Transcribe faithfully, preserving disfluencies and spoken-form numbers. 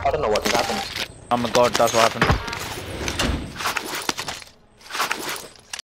I don't know what happened. Oh my god, that's what happened.